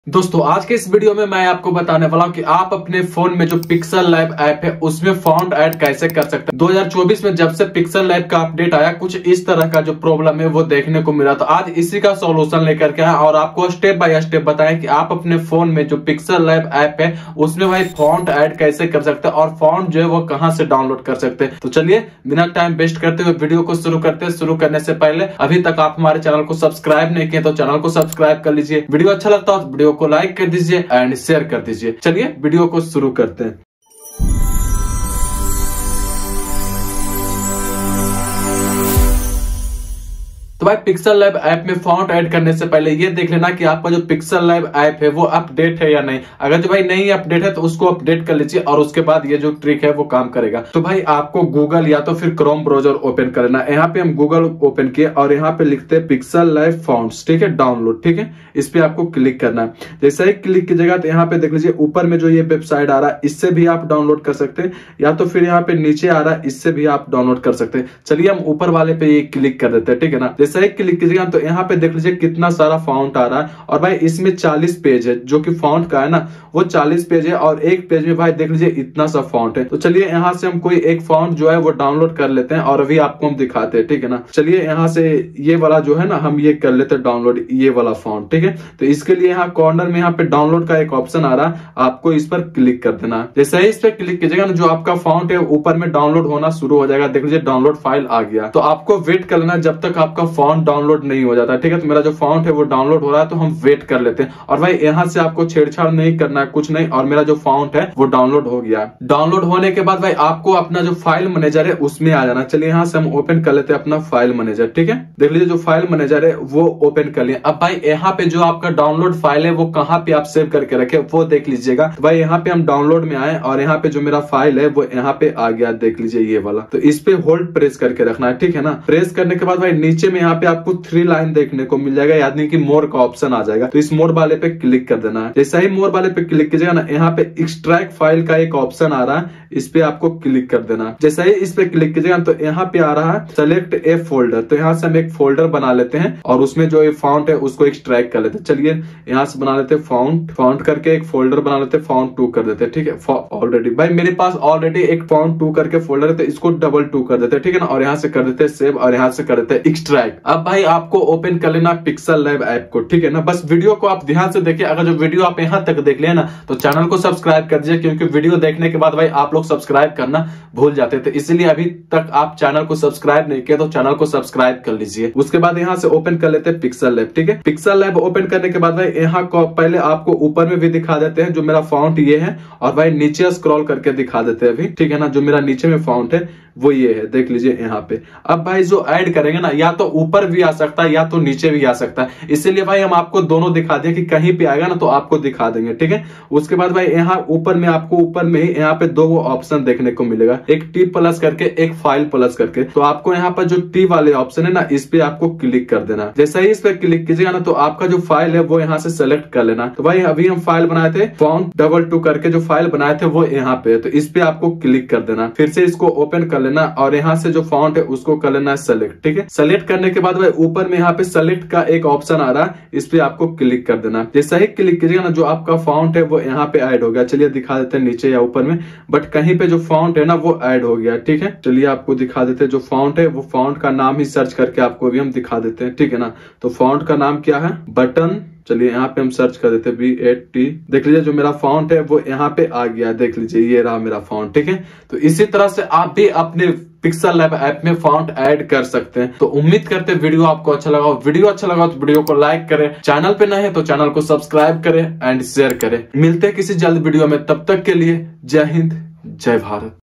दोस्तों आज के इस वीडियो में मैं आपको बताने वाला हूं कि आप अपने फोन में जो पिक्सल लैब ऐप है उसमें फॉन्ट ऐड कैसे कर सकते हैं। 2024 में जब से पिक्सल लैब का अपडेट आया कुछ इस तरह का जो प्रॉब्लम है वो देखने को मिला, तो आज इसी का सॉल्यूशन लेकर के आए और आपको स्टेप बाय स्टेप बताएं कि आप अपने फोन में जो पिक्सल लैब ऐप है उसमें भाई फॉन्ट ऐड कैसे कर सकते हैं और फॉन्ट जो है वो कहां से डाउनलोड कर सकते हैं। तो चलिए बिना टाइम वेस्ट करते हुए वीडियो को शुरू करते हैं। शुरू करने से पहले अभी तक आप हमारे चैनल को सब्सक्राइब नहीं किए तो चैनल को सब्सक्राइब कर लीजिए। वीडियो अच्छा लगता है तो वीडियो को लाइक कर दीजिए एंड शेयर कर दीजिए। चलिए वीडियो को शुरू करते हैं। तो भाई पिक्सल लैब ऐप में फॉन्ट ऐड करने से पहले ये देख लेना कि आपका जो पिक्सल लैब ऐप है वो अपडेट है या नहीं। अगर जो भाई नहीं अपडेट है तो उसको अपडेट कर लीजिए और उसके बाद ये जो ट्रिक है वो काम करेगा। तो भाई आपको गूगल या तो फिर क्रोम ब्राउजर ओपन करना। यहाँ पे हम गूगल ओपन किए और यहाँ पे लिखते हैं पिक्सल लैब फॉन्ट्स, ठीक है, डाउनलोड, ठीक है। इस पे आपको क्लिक करना है। जैसे ही क्लिक कीजिएगा तो यहाँ पे देख लीजिए ऊपर में जो ये वेबसाइट आ रहा है इससे भी आप डाउनलोड कर सकते हैं या तो फिर यहाँ पे नीचे आ रहा है इससे भी आप डाउनलोड कर सकते हैं। चलिए हम ऊपर वाले पे ये क्लिक कर देते हैं, ठीक है ना। जैसे ही क्लिक कीजिएगा तो यहाँ पे देख लीजिए कितना सारा फॉन्ट आ रहा है और भाई इसमें 40 पेज है जो कि फॉन्ट का है ना, वो 40 पेज है और एक पेज में भाई देख लीजिए इतना सा फॉन्ट है। तो चलिए यहाँ से हम कोई एक फॉन्ट जो है वो डाउनलोड कर लेते हैं और अभी आपको हम दिखाते हैं, ठीक है ना। चलिए यहाँ से ये वाला जो है ना हम ये कर लेते हैं डाउनलोड, ये वाला फॉन्ट, ठीक है। तो इसके लिए यहाँ कॉर्नर में यहाँ पे डाउनलोड का एक ऑप्शन आ रहा है, आपको इस पर क्लिक कर देना है। जैसे ही इस पर क्लिक कीजिएगा ना जो आपका फॉन्ट है ऊपर में डाउनलोड होना शुरू हो जाएगा। देख लीजिए डाउनलोड फाइल आ गया। तो आपको वेट कर लेना जब तक आपका फॉन्ट डाउनलोड नहीं हो जाता, ठीक है। तो मेरा जो फॉन्ट है वो डाउनलोड हो रहा है तो हम वेट कर लेते हैं। और भाई यहाँ से आपको छेड़छाड़ नहीं करना है, कुछ नहीं। और मेरा जो फॉन्ट है वो डाउनलोड हो गया। डाउनलोड होने के बाद भाई आपको अपना जो फाइल मैनेजर है उसमें आ जाना। चलिए यहाँ से हम ओपन कर लेते हैं अपना फाइल मैनेजर, ठीक है। देख लीजिए जो फाइल मैनेजर है वो ओपन कर लिया। अब भाई यहाँ पे जो आपका डाउनलोड फाइल है वो कहाँ पे आप सेव करके रखे वो देख लीजिएगा। तो भाई यहाँ पे हम डाउनलोड में आए और यहाँ पे जो मेरा फाइल है वो यहाँ पे आ गया, देख लीजिए ये वाला। तो इस पे होल्ड प्रेस करके रखना है, ठीक है ना। प्रेस करने के बाद भाई नीचे में यहाँ पे आपको 3 लाइन देखने को मिल जाएगा, यानी कि मोर का ऑप्शन आ जाएगा। तो इस मोर वाले पे क्लिक कर देना है। जैसे ही मोर वाले पे क्लिक कीजिएगा ना यहाँ पे एक्सट्रैक्ट फाइल का एक ऑप्शन आ रहा है, इस पे आपको क्लिक कर देना है। जैसे ही इस पे क्लिक कीजिएगा तो यहाँ पे आ रहा है सेलेक्ट ए फोल्डर। तो यहाँ से हम एक फोल्डर बना लेते हैं और उसमें जो ये फॉन्ट है उसको एक्सट्रैक्ट कर लेते हैं। चलिए यहाँ से बना लेते हैं फॉन्ट करके एक फोल्डर बना लेते हैं, फॉन्ट 2 कर देते हैं, ठीक है। ऑलरेडी भाई मेरे पास ऑलरेडी एक फॉन्ट 2 करके फोल्डर है तो इसको डबल 2 कर देते हैं, ठीक है ना। और यहाँ से कर देते हैं सेव और यहाँ से कर देते हैं एक्सट्रैक्ट। अब भाई आपको ओपन कर लेना पिक्सल लैब ऐप को, ठीक है ना। बस वीडियो को आप ध्यान से देखिए। अगर जो वीडियो आप यहाँ तक देख लिया ना तो चैनल को सब्सक्राइब कर दीजिए, क्योंकि वीडियो देखने के बाद भाई आप लोग सब्सक्राइब करना भूल जाते थे, इसलिए अभी तक आप चैनल को सब्सक्राइब नहीं किया तो चैनल को सब्सक्राइब कर लीजिए। उसके बाद यहाँ से ओपन कर लेते हैं पिक्सल लैब, ठीक है। पिक्सल लैब ओपन करने के बाद भाई यहाँ को पहले आपको ऊपर में भी दिखा देते हैं जो मेरा फॉन्ट ये है और भाई नीचे स्क्रॉल करके दिखा देते हैं अभी, ठीक है ना। जो मेरा नीचे में फॉन्ट है वो ये है, देख लीजिए यहाँ पे। अब भाई जो ऐड करेंगे ना या तो ऊपर भी आ सकता है या तो नीचे भी आ सकता है, इसीलिए भाई हम आपको दोनों दिखा दिए कि कहीं पे आएगा ना तो आपको दिखा देंगे, ठीक है। उसके बाद भाई यहाँ ऊपर में आपको ऊपर में ही यहाँ पे 2 ऑप्शन देखने को मिलेगा, एक टी प्लस करके एक फाइल प्लस करके। तो आपको यहाँ पर जो टी वाले ऑप्शन है ना इस पे आपको क्लिक कर देना। जैसे ही इस पे क्लिक कीजिएगा ना तो आपका जो फाइल है वो यहाँ से सेलेक्ट कर लेना। तो भाई अभी हम फाइल बनाए थे फॉन्ट 2 करके जो फाइल बनाए थे वो यहाँ पे, तो इस पे आपको क्लिक कर देना। फिर से इसको ओपन कर लेना और यहाँ से जो फॉन्ट है उसको कर लेना है सेलेक्ट, ठीक है। सेलेक्ट करने के बाद भाई ऊपर में यहाँ पे सेलेक्ट का एक ऑप्शन आ रहा है, इस पे आपको क्लिक कर देना। जैसे ही क्लिक कीजिएगा ना जो आपका फॉन्ट है वो यहाँ पे ऐड हो गया। चलिए दिखा देते हैं नीचे या ऊपर में, बट कहीं पे जो फॉन्ट है ना वो ऐड हो गया, ठीक है। चलिए आपको दिखा देते हैं जो फॉन्ट है वो फॉन्ट का नाम ही सर्च करके आपको भी हम दिखा देते हैं, ठीक है ना। तो फॉन्ट का नाम क्या है, बटन। चलिए यहाँ पे हम सर्च कर देते हैं BAT। देख लीजिए जो मेरा फॉन्ट है वो यहाँ पे आ गया, देख लीजिए ये रहा मेरा फॉन्ट, ठीक है। तो इसी तरह से आप भी अपने पिक्सल लैब ऐप में फॉन्ट ऐड कर सकते हैं। तो उम्मीद करते हैं वीडियो आपको अच्छा लगा। वीडियो अच्छा लगा तो वीडियो को लाइक करें, चैनल पे नए हैं तो चैनल को सब्सक्राइब करें एंड शेयर करें। मिलते हैं किसी जल्द वीडियो में, तब तक के लिए जय हिंद जय भारत।